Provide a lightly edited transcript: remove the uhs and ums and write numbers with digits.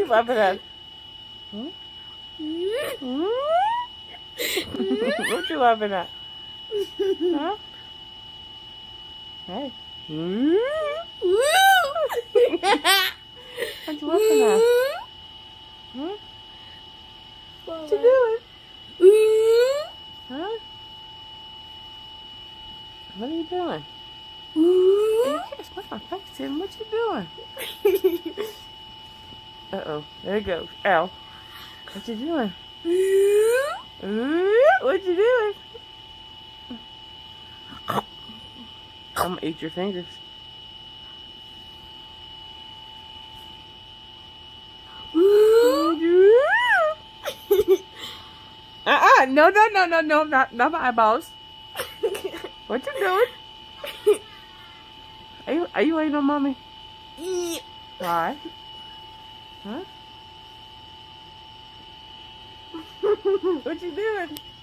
laughing at? Hmm? What you laughing at? Huh? Hey. What you laughing at? Hmm? What you doing? Huh? What are you doing? You can't split my face, Tim. What you doing? Uh-oh. There it goes. Ow. What you doing? What you doing? I'm gonna eat your fingers. No, not my eyeballs. What you doing? Are you waiting on mommy? Why? Huh? What you doing?